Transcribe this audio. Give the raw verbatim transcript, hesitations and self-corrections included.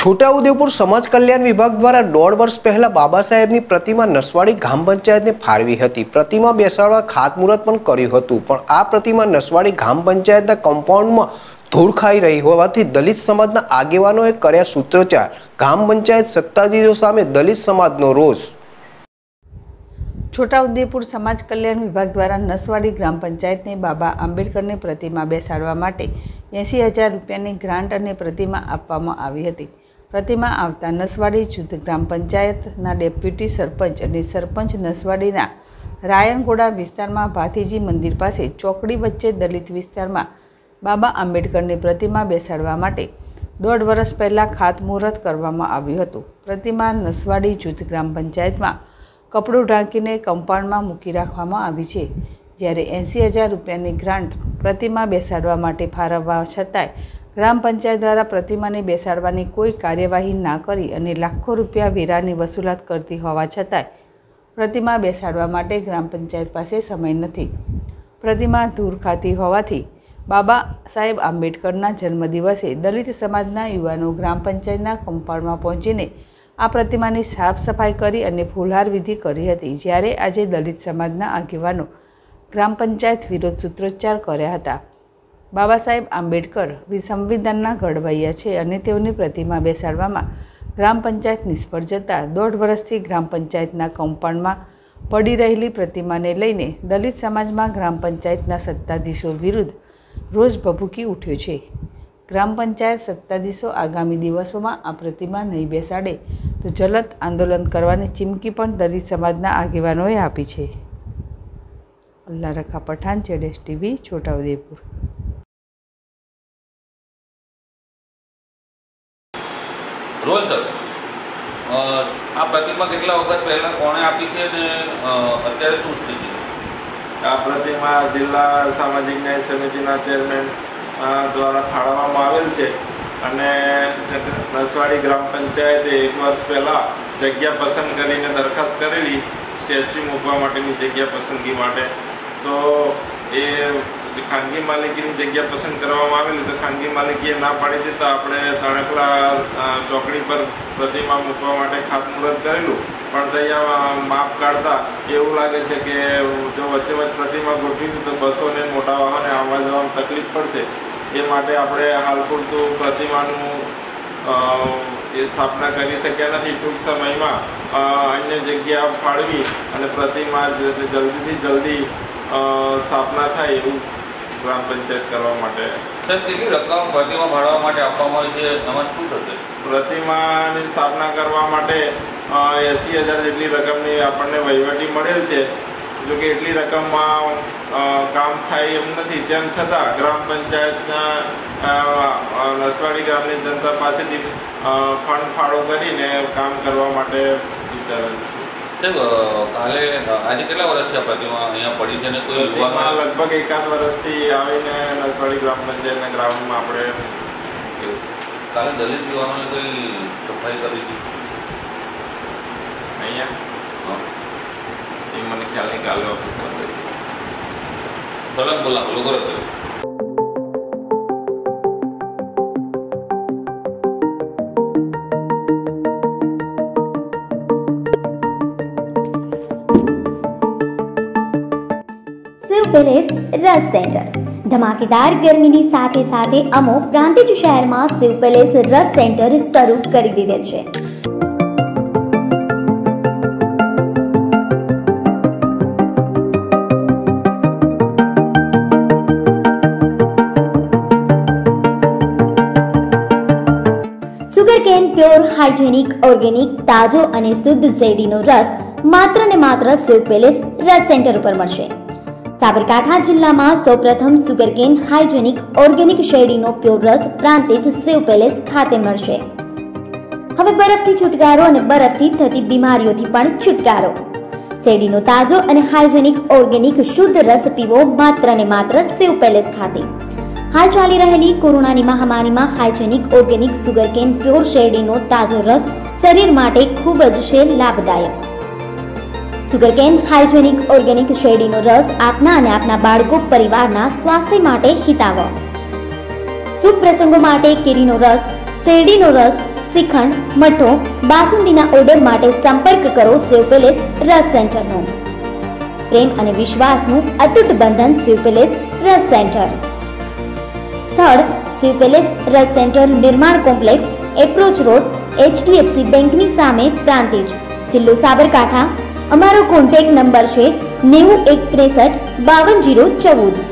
છોટાઉદેપુર સમાજ કલ્યાણ વિભાગ દ્વારા દોઢ વર્ષ પહેલા બાબા સાહેબની પ્રતિમા નસવાડી ગ્રામ પંચાયતને ફાળવી હતી। પ્રતિમા બેસાડવા ખાતમુહૂર્ત પણ કર્યું હતું, પણ આ પ્રતિમા નસવાડી ગ્રામ પંચાયતના કમ્પાઉન્ડમાં ધૂળ ખાઈ રહી હોવાથી દલિત સમાજના આગેવાનોએ કર્યા સૂત્રોચ્ચાર। ગ્રામ પંચાયત સત્તાધીશો સામે દલિત સમાજનો રોષ। છોટાઉદેપુર સમાજ કલ્યાણ વિભાગ દ્વારા નસવાડી ગ્રામ પંચાયતને બાબા આંબેડકરની પ્રતિમા બેસાડવા માટે એંસી હજાર રૂપિયાની ગ્રાન્ટ અને પ્રતિમા આપવામાં આવી હતી। પ્રતિમા આવતા નસવાડી જૂથ ગ્રામ પંચાયતના ડેપ્યુટી સરપંચ અને સરપંચ નસવાડીના રાયણગોડા વિસ્તારમાં ભાથીજી મંદિર પાસે ચોકડી વચ્ચે દલિત વિસ્તારમાં બાબા આંબેડકરની પ્રતિમા બેસાડવા માટે દોઢ વર્ષ પહેલાં ખાતમુહૂર્ત કરવામાં આવ્યું હતું। પ્રતિમા નસવાડી જૂથ ગ્રામ પંચાયતમાં કપડું ઢાંકીને કમ્પાઉન્ડમાં મૂકી રાખવામાં આવી છે, જ્યારે એંસી હજાર રૂપિયાની ગ્રાન્ટ પ્રતિમા બેસાડવા માટે ફાળવવા છતાંય ગ્રામ પંચાયત દ્વારા પ્રતિમાને બેસાડવાની કોઈ કાર્યવાહી ના કરી અને લાખો રૂપિયા વેરાની વસૂલાત કરતી હોવા છતાંય પ્રતિમા બેસાડવા માટે ગ્રામ પંચાયત પાસે સમય નથી। પ્રતિમા ધૂળ ખાતી હોવાથી બાબા સાહેબ આંબેડકરના જન્મદિવસે દલિત સમાજના યુવાનો ગ્રામ પંચાયતના કમ્પાઉન્ડમાં પહોંચીને આ પ્રતિમાની સાફ સફાઈ કરી અને ફૂલહાર વિધિ કરી હતી, જ્યારે આજે દલિત સમાજના આગેવાનો ગ્રામ પંચાયત વિરોધ સૂત્રોચ્ચાર કર્યા હતા। બાબા સાહેબ આંબેડકર સંવિધાનના ઘડવૈયા છે અને તેઓની પ્રતિમા બેસાડવામાં ગ્રામ પંચાયત નિષ્ફળ જતાં દોઢ વર્ષથી ગ્રામ પંચાયતના કમ્પાઉન્ડમાં પડી રહેલી પ્રતિમાને લઈને દલિત સમાજમાં ગ્રામ પંચાયતના સત્તાધીશો વિરુદ્ધ રોષ ભભૂકી ઉઠ્યો છે। ગ્રામ પંચાયત સત્તાધીશો આગામી દિવસોમાં આ પ્રતિમા નહીં બેસાડે તો જલદ આંદોલન કરવાની ચીમકી પણ દલિત સમાજના આગેવાનોએ આપી છે। અલ્લાહ રખા પઠાણ, જેડેશ ટીવી, છોટાઉદેપુર। રોલ સર, આ પ્રતિમા કેટલા વખત પહેલા કોણે આપી છે ને અત્યારે શું સ્થિતિ? આ પ્રતિમા જિલ્લા સામાજિક ન્યાય સમિતિના ચેરમેન દ્વારા ફાળવવામાં આવેલ છે અને નસવાડી ગ્રામ પંચાયતે એક વર્ષ પહેલાં જગ્યા પસંદ કરીને દરખાસ્ત કરેલી સ્ટેચ્યુ મૂકવા માટેની જગ્યા પસંદગી માટે। તો એ ખાનગી માલિકીની જગ્યા પસંદ કરવામાં આવેલી તો ખાનગી માલિકીએ ના પાડી દેતા આપણે તણકલા ચોકડી પર પ્રતિમા મૂકવા માટે ખાતમુહૂર્ત કરેલું, પણ ત્યાં માપ કાઢતા એવું લાગે છે કે જો વચ્ચે વચ્ચે પ્રતિમા ગોઠવી તો બસોને મોટા વાહને આવવા જવામાં તકલીફ પડશે, એ માટે આપણે હાલ પૂરતું પ્રતિમાનું એ સ્થાપના કરી શક્યા નથી। ટૂંક સમયમાં અન્ય જગ્યા ફાળવી અને પ્રતિમા જલ્દીથી જલ્દી સ્થાપના થાય એવું ગ્રામ પંચાયત કરવા માટે। સર, કેટલી રકમ પ્રતિમા ફાળવવા માટે આપવામાં આવી છે, એમાં શું થશે? પ્રતિમાની સ્થાપના કરવા માટે એંસી હજાર જેટલી રકમની આપણને વહીવટી મળેલ છે, જો કે એટલી રકમમાં કામ થાય એમ નથી। તેમ છતાં ગ્રામ પંચાયતના નસવાડી ગામની જનતા પાસેથી ફંડ ફાળો કરીને કામ કરવા માટે વિચારેલ છે। કાલે આજે કેટલા વર્ષથી આ પ્રતિમા અહીંયા પડી છે ને કોઈ પ્રતિમા લગભગ એકાદ વર્ષથી આવીને નસવાડી ગ્રામ પંચાયતના ગ્રાઉન્ડમાં આપણે છે। કાલે દલિત યુવાનોએ કોઈ સફાઈ કરી હતી અહીંયા? એ મને ખ્યાલ નહીં, કાલે ઓફિસમાં થઈ સળંગ બોલા લોકો કર્યું। शिव पैलेस रस सेंटर धमाकेदार गर्मीनी સાથે સાથે અમો પ્રાંતિજ શહેરમાં શિવ પેલેસ રસ સેન્ટર શરૂ કરી દીધેલ છે। સુગરકેન પ્યોર હાઇજેનિક ઓર્ગેનિક તાજો અને શુદ્ધ શેરડીનો રસ માત્ર ને માત્ર શિવ પેલેસ રસ સેન્ટર ઉપર મળશે। સાબરકાંઠા જિલ્લામાં સૌપ્રથમ સુગરકેન હાઇજેનિક ઓર્ગેનિક શેરડીનો પ્યોર રસ પ્રાંતિજ શિવ પેલેસ ખાતે મળશે। હવે બરફથી છુટકારો અને બરફથી થતી બીમારીઓથી પણ છુટકારો। શેરડીનો તાજો અને હાઇજેનિક ઓર્ગેનિક શુદ્ધ રસ પીવો માત્ર ને માત્ર શિવ પેલેસ ખાતે। હાલ ચાલી રહેલી કોરોનાની મહામારીમાં હાઇજેનિક ઓર્ગેનિક સુગરકેન પ્યોર શેરડીનો તાજો રસ શરીર માટે ખૂબ જ છે લાભદાયક। સુગરકેન હાઇજેનિક ઓર્ગેનિક શેરડીનો રસ આપના અને આપના બાળકો પરિવારના સ્વાસ્થ્ય માટે હિતાવહ। શુભ પ્રસંગો માટે કેરીનો રસ, શેરડીનો રસ, શ્રીખંડ, મઠો, બાસુંદીના ઓર્ડર માટે સંપર્ક કરો શિવ પેલેસ રસ સેન્ટરનો. પ્રેમ અને વિશ્વાસનું અતૂટ બંધન શિવ પેલેસ રસ સેન્ટર. સ્થળ શિવ પેલેસ રસ centre, Nirman complex, approach road, HDFC બેંકની સામે, પ્રાંતિજ, જિલ્લો સાબરકાંઠા. અમારો કોન્ટેક્ટ નંબર છે નેવું એક ત્રેસઠ બાવન જીરો ચૌદ.